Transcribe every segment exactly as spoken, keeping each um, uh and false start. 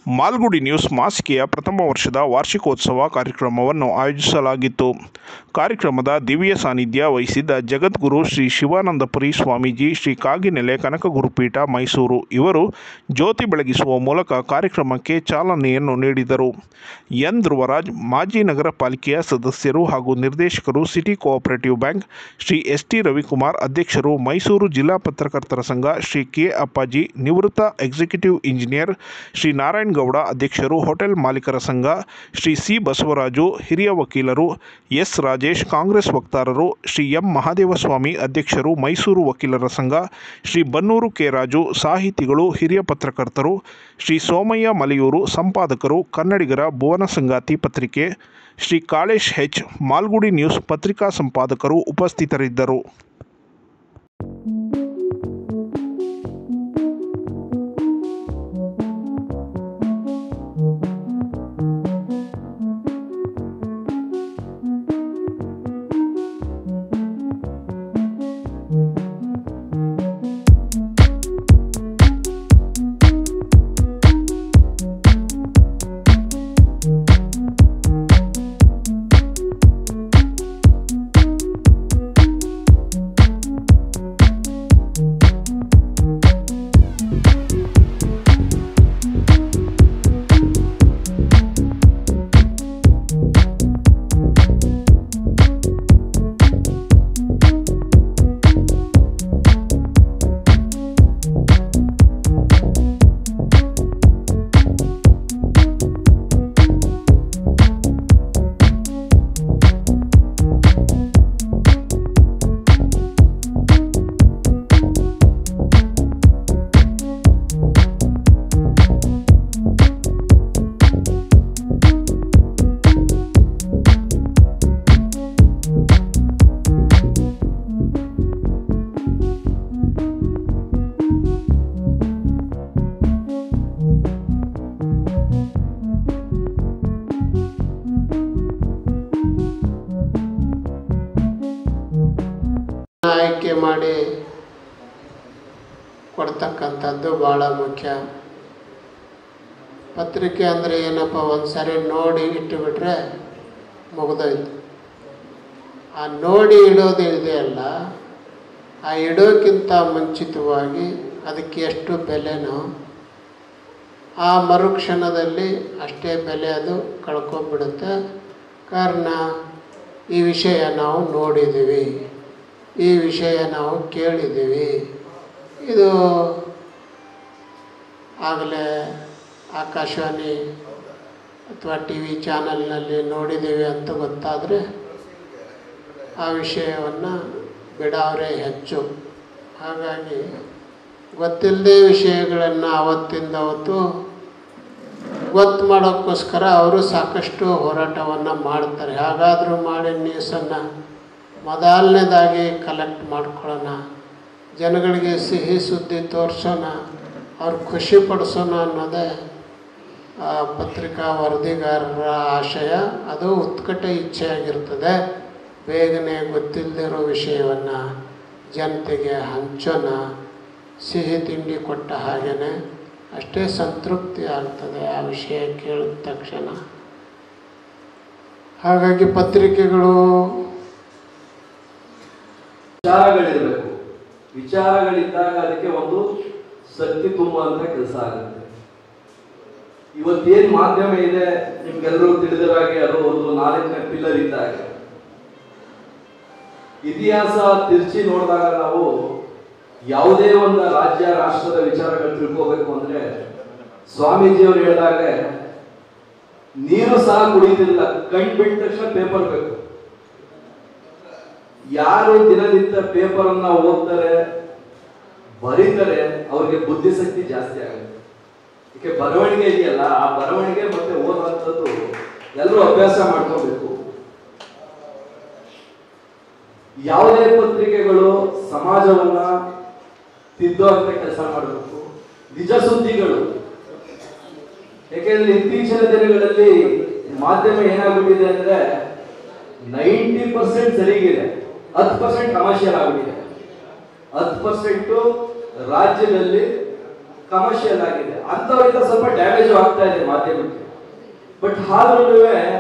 Malgudi news ಮಾಸಿಕೆಯ ಪ್ರಥಮ ವರ್ಷದ ವಾರ್ಷಿಕೋತ್ಸವ ಕಾರ್ಯಕ್ರಮವನ್ನು ಆಯೋಜಿಸಲಾಗಿತ್ತು. ಕಾರ್ಯಕ್ರಮದ ದಿವ್ಯ ಸಾನ್ನಿಧ್ಯ ವಹಿಸಿದ್ದ ಜಗದ್ಗುರು ಶ್ರೀ ಶಿವಾನಂದಪುರಿ ಸ್ವಾಮೀಜಿ, ಶ್ರೀ ಕಾಗಿನೆಲೆ ಕನಕ ಗುರುಪೀಠ ಮೈಸೂರು ಇವರು ಜ್ಯೋತಿ ಬೆಳಗಿಸುವ ಮೂಲಕ ಕಾರ್ಯಕ್ರಮಕ್ಕೆ ಚಾಲನೆಯನ್ನು ನೀಡಿದರು. ಎನ್ ಧ್ರುವರಾಜ್, ಮಾಜಿ ನಗರ ಪಾಲಿಕೆಯ ಸದಸ್ಯರು ಹಾಗೂ ನಿರ್ದೇಶಕರು, city cooperative bank, Shri S T Ravikumar ಅಧ್ಯಕ್ಷರು, ಮೈಸೂರು ಜಿಲ್ಲಾ ಪತ್ರಕರ್ತರ ಸಂಘ, ಶ್ರೀ ಕೆ ಅಪ್ಪಾಜಿ, ನಿವೃತ್ತ ಎಕ್ಸಿಕ್ಯೂಟಿವ್ ಇಂಜಿನಿಯರ್, ಶ್ರೀ ನಾರಾಯಣ ಗೌಡ ಅಧ್ಯಕ್ಷರು, ಹೋಟೆಲ್ ಮಾಲೀಕರ ಸಂಘ, ಶ್ರೀ ಸಿ ಬಸವರಾಜು, ಹಿರಿಯ ವಕೀಲರು, ಎಸ್ ರಾಜೇಶ್, ಕಾಂಗ್ರೆಸ್ ವಕ್ತಾರರು, ಶ್ರೀ ಎಂ ಮಹಾದೇವಸ್ವಾಮಿ ಅಧ್ಯಕ್ಷರು, ಮೈಸೂರು ವಕೀಲರ ಸಂಘ, ಶ್ರೀ ಬನ್ನೂರು ಕೆ ರಾಜು, ಸಾಹಿತಿಗಳು, ಹಿರಿಯ ಪತ್ರಕರ್ತರು, ಶ್ರೀ ಸೋಮಯ್ಯ ಮಲೆಯೂರು, ಸಂಪಾದಕರು, ಕನ್ನಡಿಗರ ಭುವನ ಸಂಗಾತಿ ಪತ್ರಿಕೆ, ಶ್ರೀ ಕಾಳೇಶ್ ಹೆಚ್, ಮಾಲ್ಗುಡಿ ನ್ಯೂಸ್ ಪತ್ರಿಕಾ ಸಂಪಾದಕರು ಉಪಸ್ಥಿತರಿದ್ದರು. ಆಯ್ಕೆ ಮಾಡಿ ಕೊಡ್ತಕ್ಕಂಥದ್ದು ಭಾಳ ಮುಖ್ಯ. ಪತ್ರಿಕೆ ಅಂದರೆ ಏನಪ್ಪ, ಒಂದು ಸಾರಿ ನೋಡಿ ಇಟ್ಟುಬಿಟ್ರೆ ಮುಗಿದೋಯ್ತು. ಆ ನೋಡಿ ಇಡೋದು ಇದೆಯಲ್ಲ, ಆ ಇಡೋಕ್ಕಿಂತ ಮುಂಚಿತವಾಗಿ ಅದಕ್ಕೆ ಎಷ್ಟು ಬೆಲೆನೋ ಆ ಮರುಕ್ಷಣದಲ್ಲಿ ಅಷ್ಟೇ ಬೆಲೆ ಅದು ಕಳ್ಕೊಂಡ್ಬಿಡುತ್ತೆ. ಕಾರಣ ಈ ವಿಷಯ ನಾವು ನೋಡಿದ್ದೀವಿ, ಈ ವಿಷಯ ನಾವು ಕೇಳಿದ್ದೀವಿ, ಇದು ಆಗಲೇ ಆಕಾಶವಾಣಿ ಅಥವಾ ಟಿ ವಿ ಚಾನಲ್ನಲ್ಲಿ ನೋಡಿದ್ದೀವಿ ಅಂತ ಗೊತ್ತಾದರೆ ಆ ವಿಷಯವನ್ನು ಬಿಡೋರೇ ಹೆಚ್ಚು. ಹಾಗಾಗಿ ಗೊತ್ತಿಲ್ಲದೆ ವಿಷಯಗಳನ್ನು ಆವತ್ತಿಂದ ಅವತ್ತು ಗೊತ್ತು ಮಾಡೋಕ್ಕೋಸ್ಕರ ಅವರು ಸಾಕಷ್ಟು ಹೋರಾಟವನ್ನು ಮಾಡ್ತಾರೆ. ಹಾಗಾದರೂ ಮಾಡಿ ನ್ಯೂಸನ್ನು ಮೊದಲನೇದಾಗಿ ಕಲೆಕ್ಟ್ ಮಾಡ್ಕೊಳ್ಳೋಣ, ಜನಗಳಿಗೆ ಸಿಹಿ ಸುದ್ದಿ ತೋರಿಸೋಣ, ಅವ್ರು ಖುಷಿ ಪಡಿಸೋಣ ಅನ್ನೋದೇ ಪತ್ರಿಕಾ ವರದಿಗಾರರ ಆಶಯ. ಅದು ಉತ್ಕಟ ಇಚ್ಛೆಯಾಗಿರ್ತದೆ. ಬೇಗನೆ ಗೊತ್ತಿಲ್ಲದಿರೋ ವಿಷಯವನ್ನು ಜನತೆಗೆ ಹಂಚೋಣ, ಸಿಹಿ ತಿಂಡಿ ಕೊಟ್ಟ ಹಾಗೆಯೇ ಅಷ್ಟೇ ಸಂತೃಪ್ತಿ ಆಗ್ತದೆ ಆ ವಿಷಯ ಕೇಳಿದ ತಕ್ಷಣ. ಹಾಗಾಗಿ ಪತ್ರಿಕೆಗಳು ವಿಚಾರಗಳಿರಬೇಕು. ವಿಚಾರಗಳಿದ್ದಾಗ ಅದಕ್ಕೆ ಒಂದು ಶಕ್ತಿ ತುಂಬುವಂತ ಕೆಲಸ ಆಗುತ್ತೆ. ಇವತ್ತೇನು ಮಾಧ್ಯಮ ಇದೆ ನಿಮ್ಗೆಲ್ಲರೂ ತಿಳಿದಿರಾಗೆ ಅದು ಒಂದು ನಾಲ್ಕನೇ ಪಿಲ್ಲರ್ ಇದ್ದಾಗ. ಇತಿಹಾಸ ತಿರ್ಚಿ ನೋಡಿದಾಗ ನಾವು ಯಾವುದೇ ಒಂದು ರಾಜ್ಯ ರಾಷ್ಟ್ರದ ವಿಚಾರಗಳು ತಿಳ್ಕೋಬೇಕು ಅಂದ್ರೆ ಸ್ವಾಮೀಜಿಯವರು ಹೇಳಿದಾಗ ನೀರು ಸಹ ಕುಡಿತಿಲ್ಲ, ಕಣ್ ಬಿಟ್ಟ ತಕ್ಷಣ ಪೇಪರ್ ಬೇಕು. ಯಾರು ದಿನನಿತ್ಯ ಪೇಪರ್ ಅನ್ನ ಓದ್ತಾರೆ, ಬರೀತಾರೆ, ಅವ್ರಿಗೆ ಬುದ್ಧಿಶಕ್ತಿ ಜಾಸ್ತಿ ಆಗುತ್ತೆ. ಯಾಕೆ ಬರವಣಿಗೆ ಇದೆಯಲ್ಲ, ಆ ಬರವಣಿಗೆ ಮತ್ತೆ ಓದುವಂಥದ್ದು ಎಲ್ಲರೂ ಅಭ್ಯಾಸ ಮಾಡ್ಕೋಬೇಕು. ಯಾವುದೇ ಪತ್ರಿಕೆಗಳು ಸಮಾಜವನ್ನ ತಿದ್ದುವಂತ ಕೆಲಸ ಮಾಡಬೇಕು. ನಿಜ ಸುದ್ದಿಗಳು, ಯಾಕೆಂದ್ರೆ ಇತ್ತೀಚಿನ ದಿನಗಳಲ್ಲಿ ಮಾಧ್ಯಮ ಏನಾಗ್ಬಿಟ್ಟಿದೆ ಅಂದ್ರೆ ನೈಂಟಿ ಪರ್ಸೆಂಟ್ ಸರಿಗಿದೆ, ಹತ್ತು ಪರ್ಸೆಂಟ್ ಕಮರ್ಷಿಯಲ್ ಆಗಿದೆ. ಹತ್ತು ಪರ್ಸೆಂಟ್ ರಾಜ್ಯದಲ್ಲಿ ಕಮರ್ಷಿಯಲ್ ಆಗಿದೆ, ಅಂತವರಿಂದ ಸ್ವಲ್ಪ ಡ್ಯಾಮೇಜ್ ಆಗ್ತಾ ಇದೆ ಮಾಧ್ಯಮಕ್ಕೆ. ಬಟ್ ಆದ್ರೂ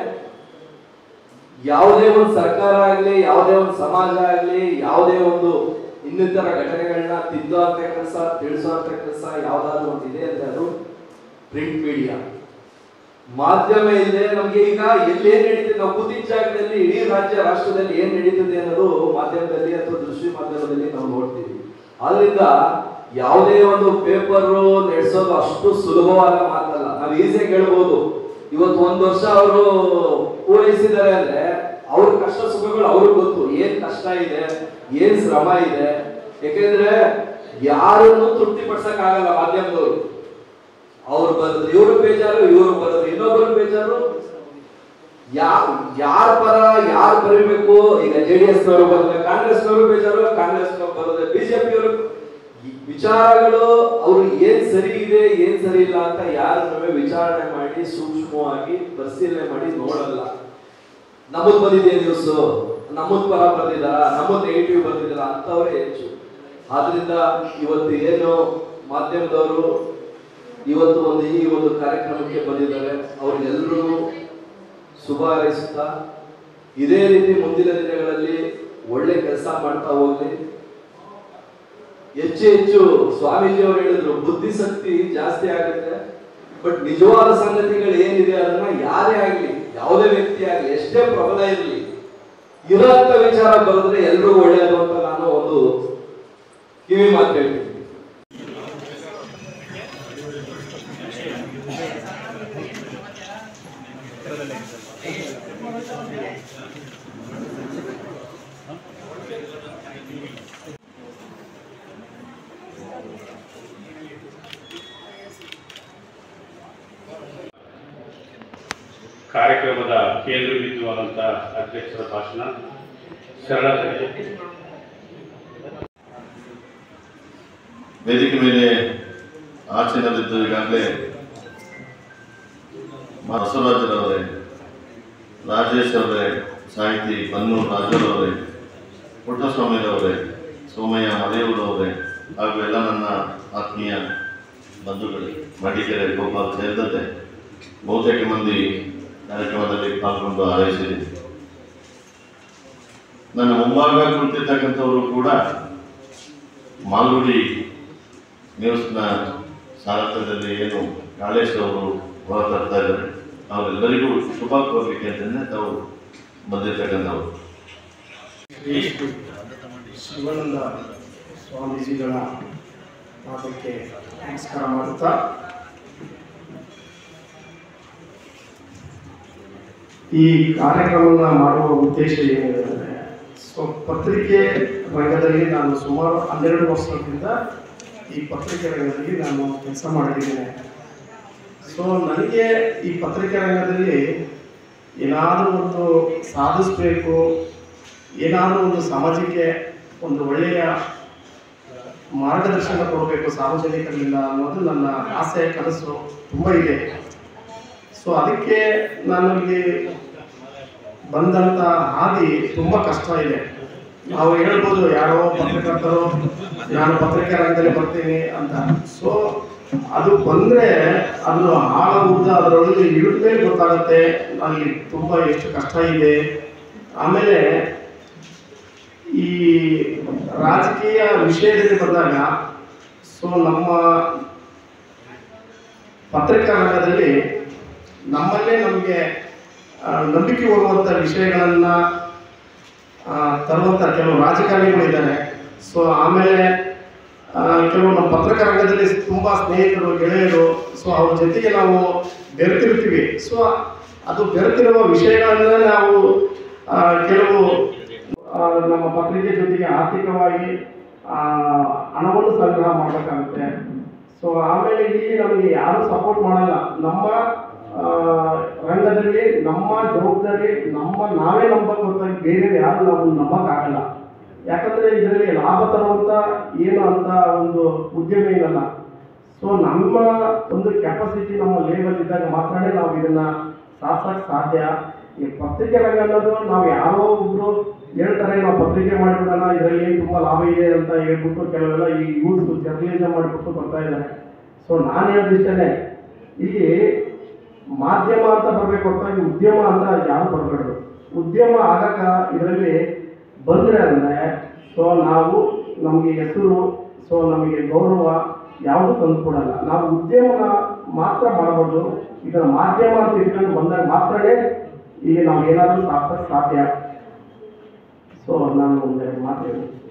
ಯಾವುದೇ ಒಂದು ಸರ್ಕಾರ ಆಗ್ಲಿ, ಯಾವುದೇ ಒಂದು ಸಮಾಜ ಆಗ್ಲಿ, ಯಾವುದೇ ಒಂದು ಇನ್ನಿತರ ಘಟನೆಗಳನ್ನ ತಿದ್ದುವಂತ ಕೆಲಸ, ತಿಳಿಸುವಂತ ಕೆಲಸ ಯಾವ್ದಾದ್ರು ಒಂದು ಇದೆ ಅಂದ್ರೆ ಅದು ಪ್ರಿಂಟ್ ಮೀಡಿಯಾ, ಮಾಧ್ಯಮ ಇದೆ. ನಮ್ಗೆ ಈಗ ಎಲ್ಲಿ ಏನ್ ನಡೀತಿದೆ, ನಾವು ಕೂತಿದ್ದ ಜಾಗದಲ್ಲಿ ಇಡೀ ರಾಜ್ಯ ರಾಷ್ಟ್ರದಲ್ಲಿ ಏನ್ ನಡೀತಿದೆ ಅನ್ನೋದು ಮಾಧ್ಯಮದಲ್ಲಿ ಅಥವಾ ದೃಶ್ಯ ಮಾಧ್ಯಮದಲ್ಲಿ ನಾವು ನೋಡ್ತೀವಿ. ಆದ್ರಿಂದ ಯಾವುದೇ ಒಂದು ಪೇಪರ್ ನಡೆಸೋದು ಅಷ್ಟು ಸುಲಭವಾದ ಮಾತಲ್ಲ. ನಾವು ಈಸಿಯಾಗಿ ಹೇಳ್ಬೋದು, ಇವತ್ತು ಒಂದ್ ವರ್ಷ ಅವರು ಪೂರೈಸಿದ್ದಾರೆ ಅಂದ್ರೆ ಅವ್ರ ಕಷ್ಟ ಸುಖಗಳು ಅವ್ರಿಗೆ ಗೊತ್ತು, ಏನ್ ಕಷ್ಟ ಇದೆ, ಏನ್ ಶ್ರಮ ಇದೆ. ಯಾಕೆಂದ್ರೆ ಯಾರನ್ನು ತೃಪ್ತಿ ಪಡಿಸಕ್ ಆಗಲ್ಲ ಮಾಧ್ಯಮದವರು. ಅವ್ರು ಬರೋದು ಇವ್ರ ಬೇಜಾರು, ಇವ್ರು ಬರೋದು ಇನ್ನೊಬ್ಬರು ಬೇಜಾರು. ಯಾ ಯಾರ ಪರ ಯಾರು ಬರೀಬೇಕು, ಈಗ ಜೆ ಡಿ ಎಸ್ ನವರು ಬರೋದ್ರೆ ಕಾಂಗ್ರೆಸ್ ನವರು ಬೇಜಾರು, ಕಾಂಗ್ರೆಸ್ ನವರು ಬರೋದ್ರೆ ಬಿಜೆಪಿ ಅವರು. ವಿಚಾರಗಳು ಅವ್ರು ಏನ್ ಸರಿ ಇದೆ ಏನ್ ಸರಿ ಇಲ್ಲ ಅಂತ ಯಾರನ್ನು ವಿಚಾರಣೆ ಮಾಡಿ ಸೂಕ್ಷ್ಮವಾಗಿ ಪರಿಶೀಲನೆ ಮಾಡಿ ನೋಡಲ್ಲ. ನಮಗ್ ಬಂದಿದೆ ನ್ಯೂಸ್, ನಮಗ್ ಪರ ಬರ್ದಿದಾರ, ನಮಗ್ ನೆಗೆಟಿವ್ ಬರ್ದಿದಾರ ಅಂತವ್ರೆ ಹೆಚ್ಚು. ಆದ್ರಿಂದ ಇವತ್ತು ಏನು ಮಾಧ್ಯಮದವರು ಇವತ್ತು ಒಂದು ಈ ಒಂದು ಕಾರ್ಯಕ್ರಮಕ್ಕೆ ಬಂದಿದ್ದಾರೆ, ಅವ್ರಿಗೆಲ್ಲರೂ ಶುಭ ಹಾರೈಸುತ್ತಾ ಇದೇ ರೀತಿ ಮುಂದಿನ ದಿನಗಳಲ್ಲಿ ಒಳ್ಳೆ ಕೆಲಸ ಮಾಡ್ತಾ ಹೋಗ್ಲಿ. ಹೆಚ್ಚು ಹೆಚ್ಚು ಸ್ವಾಮೀಜಿ ಅವರು ಹೇಳಿದ್ರು ಬುದ್ಧಿಶಕ್ತಿ ಜಾಸ್ತಿ ಆಗುತ್ತೆ, ಬಟ್ ನಿಜವಾದ ಸಂಗತಿಗಳು ಏನಿದೆ ಅದನ್ನ ಯಾರೇ ಆಗ್ಲಿ, ಯಾವುದೇ ವ್ಯಕ್ತಿ ಆಗ್ಲಿ, ಎಷ್ಟೇ ಪ್ರಬಲ ಇರಲಿ, ಇರೋಂತ ವಿಚಾರ ಬರೆದ್ರೆ ಎಲ್ರಿಗೂ ಒಳ್ಳೆಯದು ಅಂತ ನಾನು ಒಂದು ಕಿವಿ ಮಾತು ಹೇಳ್ತೀನಿ. ಕಾರ್ಯಕ್ರಮದ ಕೇಂದ್ರ ಬಿಂದುವಾದಂಥ ಅಧ್ಯಕ್ಷರ ಭಾಷಣ ಸರಳ. ವೇದಿಕೆ ಮೇಲೆ ಆಚರಣೆಯಲ್ಲಿದ್ದು ಈಗಾಗಲೇ ಬಸವರಾಜರವರೇ, ರಾಜೇಶ್ ಅವರೇ, ಸಾಹಿತಿ ಬನ್ನೂರು ರಾಜರವರೇ, ಪುಟ್ಟಸ್ವಾಮಿರವರೇ, ಸೋಮಯ್ಯ ಮಲೆಯೂರವರೇ ಹಾಗೂ ಎಲ್ಲ ನನ್ನ ಆತ್ಮೀಯ ಬಂಧುಗಳೇ, ಮಡಿಕೆರೆ ಗೋಪಾಲ್ ಸೇರಿದಂತೆ ಬಹುತೇಕ ಮಂದಿ ಕಾರ್ಯಕ್ರಮದಲ್ಲಿ ಪಾಲ್ಗೊಂಡು ಹಾರೈಸಿದೆ. ನನ್ನ ಮುಂಭಾಗ ಕುಳಿತಿರ್ತಕ್ಕಂಥವರು ಕೂಡ ಮಾಲ್ಗುಡಿ ನ್ಯೂಸ್ನ ಸಾರಥ್ಯದಲ್ಲಿ ಏನು ಕಾಳೇಶ್ ಅವರು ಹೊರತರ್ತಾ ಇದ್ದಾರೆ, ಅವರೆಲ್ಲರಿಗೂ ಶುಭ ಕೋರಲಿಕ್ಕೆ ಅಂತಲೇ ತಾವು ಬಂದಿರ್ತಕ್ಕಂಥವ್ರು. ಶಿವಾನಂದ ಸ್ವಾಮೀಜಿಗಳ ಮಾತಕ್ಕೆ ನಮಸ್ಕಾರ ಮಾಡುತ್ತಾ, ಈ ಕಾರ್ಯಕ್ರಮವನ್ನು ಮಾಡುವ ಉದ್ದೇಶ ಏನಿದೆ ಅಂದರೆ, ಸೊ ಪತ್ರಿಕೆ ರಂಗದಲ್ಲಿ ನಾನು ಸುಮಾರು ಹನ್ನೆರಡು ವರ್ಷದಿಂದ ಈ ಪತ್ರಿಕೆ ರಂಗದಲ್ಲಿ ನಾನು ಕೆಲಸ ಮಾಡಿದ್ದೇನೆ. ಸೊ ನನಗೆ ಈ ಪತ್ರಿಕೆ ರಂಗದಲ್ಲಿ ಏನಾದರೂ ಒಂದು ಸಾಧಿಸಬೇಕು, ಏನಾದರೂ ಒಂದು ಸಮಾಜಕ್ಕೆ ಒಂದು ಒಳ್ಳೆಯ ಮಾರ್ಗದರ್ಶನ ಕೊಡಬೇಕು ಸಾರ್ವಜನಿಕರಿಂದ ಅನ್ನೋದು ನನ್ನ ಆಸೆ, ಕನಸು ತುಂಬ ಇದೆ. ಸೊ ಅದಕ್ಕೆ ನಾನು ಇಲ್ಲಿ ಬಂದಂಥ ಹಾದಿ ತುಂಬ ಕಷ್ಟ ಇದೆ. ನಾವು ಹೇಳ್ಬೋದು ಯಾರೋ ಪತ್ರಕರ್ತರು ನಾನು ಪತ್ರಿಕೆ ರಂಗದಲ್ಲಿ ಬರ್ತೀನಿ ಅಂತ. ಸೊ ಅದು ಬಂದರೆ ಅದು ಆಳ ಉದ್ದ ಅದರೊಳಗೆ ಇಳಿದ ಮೇಲೆ ಗೊತ್ತಾಗುತ್ತೆ ಅಲ್ಲಿ ತುಂಬ ಎಷ್ಟು ಕಷ್ಟ ಇದೆ. ಆಮೇಲೆ ಈ ರಾಜಕೀಯ ವಿಷಯದಲ್ಲಿ ಬಂದಾಗ ಸೊ ನಮ್ಮ ಪತ್ರಿಕಾ ರಂಗದಲ್ಲಿ ನಮ್ಮಲ್ಲೇ ನಮಗೆ ನಂಬಿಕೆ ಹೋಗುವಂಥ ವಿಷಯಗಳನ್ನು ತರುವಂಥ ಕೆಲವು ರಾಜಕಾರಣಿಗಳಿದ್ದಾರೆ. ಸೊ ಆಮೇಲೆ ಕೆಲವು ನಮ್ಮ ಪತ್ರಿಕಾ ರಂಗದಲ್ಲಿ ತುಂಬ ಸ್ನೇಹಿತರು, ಗೆಳೆಯರು, ಸೊ ಅವ್ರ ಜೊತೆಗೆ ನಾವು ಬೆರೆತಿರ್ತೀವಿ. ಸೊ ಅದು ಬೆರೆತಿರುವ ವಿಷಯಗಳನ್ನ ನಾವು ಕೆಲವು ನಮ್ಮ ಪತ್ರಿಕೆ ಜೊತೆಗೆ ಆರ್ಥಿಕವಾಗಿ ಹಣವನ್ನು ಸಂಗ್ರಹ ಮಾಡಬೇಕಾಗುತ್ತೆ. ಸೊ ಆಮೇಲೆ ಇಲ್ಲಿ ನಮಗೆ ಯಾರು ಸಪೋರ್ಟ್ ಮಾಡಲ್ಲ. ನಮ್ಮ ರಂಗದಲ್ಲಿ ನಮ್ಮ ಜವಾಬ್ದಾರಿ ನಮ್ಮ ನಾವೇ ನಂಬಕ್ಕೆ ಹೊರತಾಗಿ ಬೇರೆ ಯಾರು ನಾವು ನಂಬಕ್ಕಾಗಲ್ಲ. ಯಾಕಂದರೆ ಇದರಲ್ಲಿ ಲಾಭ ತರುವಂಥ ಏನು ಅಂತ ಒಂದು ಉದ್ಯಮ ಇರಲ್ಲ. ಸೊ ನಮ್ಮ ಒಂದು ಕೆಪಾಸಿಟಿ ನಮ್ಮ ಲೇವಲ್ ಇದ್ದಾಗ ಮಾತ್ರ ನಾವು ಇದನ್ನು ಸಾಧಿಸೋಕ್ಕೆ ಸಾಧ್ಯ. ಈ ಪತ್ರಿಕೆ ರಂಗ ಅನ್ನೋದು ನಾವು ಯಾರೋ ಒಬ್ಬರು ಹೇಳ್ತಾರೆ ನಾವು ಪತ್ರಿಕೆ ಮಾಡಿಬಿಡೋಣ, ಇದರಲ್ಲಿ ತುಂಬ ಲಾಭ ಇದೆ ಅಂತ ಹೇಳ್ಬಿಟ್ಟು ಕೆಲವೆಲ್ಲ ಈ ಯೂಸ್ ಜರ್ನಲಿಸಮ್ ಮಾಡಿಬಿಟ್ಟು ಬರ್ತಾ ಇದ್ದಾರೆ. ಸೊ ನಾನು ಹೇಳೋದಿಷ್ಟೇ, ಇಲ್ಲಿ ಮಾಧ್ಯಮ ಅಂತ ಬರಬೇಕು ಹೊರತಾಗಿ ಉದ್ಯಮ ಅಂತ ಯಾರು ಬರಬೇಡ್ದು. ಉದ್ಯಮ ಆಗಾಗ ಇದರಲ್ಲಿ ಬಂದರೆ ಅಂದರೆ ಸೊ ನಾವು ನಮಗೆ ಹೆಸರು, ಸೊ ನಮಗೆ ಗೌರವ ಯಾವುದು ತಂದು ಕೊಡಲ್ಲ. ನಾವು ಉದ್ಯಮ ಮಾತ್ರ ಮಾಡಬಹುದು. ಇದರ ಮಾಧ್ಯಮ ಅಂತ ಇಟ್ಕೊಂಡು ಬಂದಾಗ ಮಾತ್ರನೇ ಈಗ ನಾವು ಏನಾದರೂ ಸಾಧಿಸೋಕ್ಕೆ ಸಾಧ್ಯ. ಸೊ ನಾನು ಒಂದು ಮಾತು